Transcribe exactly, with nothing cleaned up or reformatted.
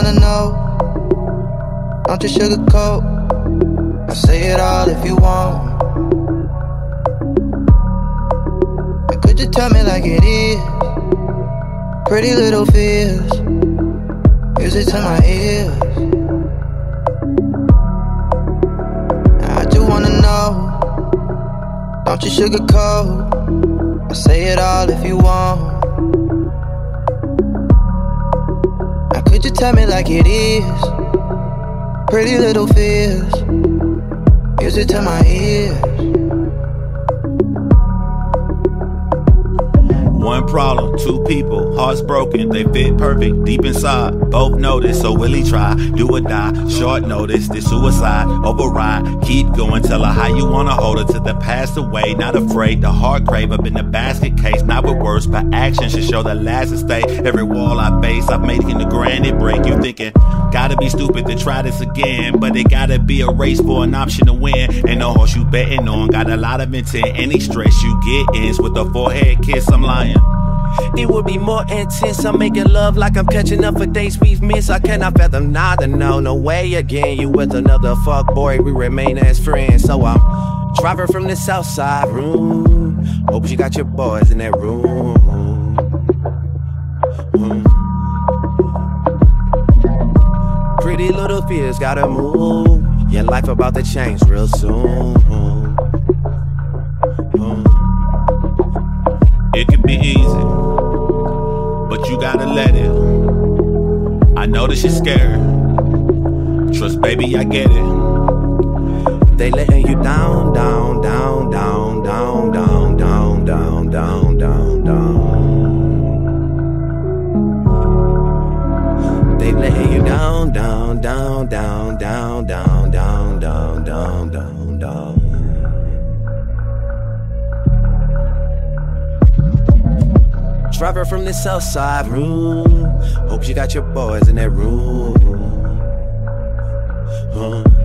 wanna know, don't you sugarcoat. I'll say it all if you want. And could you tell me like it is? Pretty little fears, music to my ears. I just wanna know, don't you sugarcoat. I'll say it all if you want. Now could you tell me like it is? Pretty little fears, music to my ears. One problem, two people, hearts broken, they fit perfect, deep inside, both notice, so will he try, do or die, short notice, this suicide, override, keep going, tell her how you wanna hold her till the past away, not afraid, the heart crave up in the basket case, not with words, but action should show the last stay, every wall I face, I've made it in the granite break, you thinking, gotta be stupid to try this again, but it gotta be a race for an option to win, ain't no horse you betting on, got a lot of intent, any stress you get ends with a forehead kiss, I'm lying. It would be more intense. I'm making love like I'm catching up for days we've missed. I cannot fathom neither, no, no way again. You with another fuck boy, we remain as friends. So I'm driving from the south side room. Hope you got your boys in that room. Mm. Pretty little fears gotta move. Your life about to change real soon. Mm. It can be easy, but you gotta let it. I know that you're scared. Trust, baby, I get it. They letting you down, down, down, down, down, down, down, down, down, down, down. They letting you down, down, down, down, down, down, down, down, down, down, down. Driver from the south side room. Hope you got your boys in that room. Uh.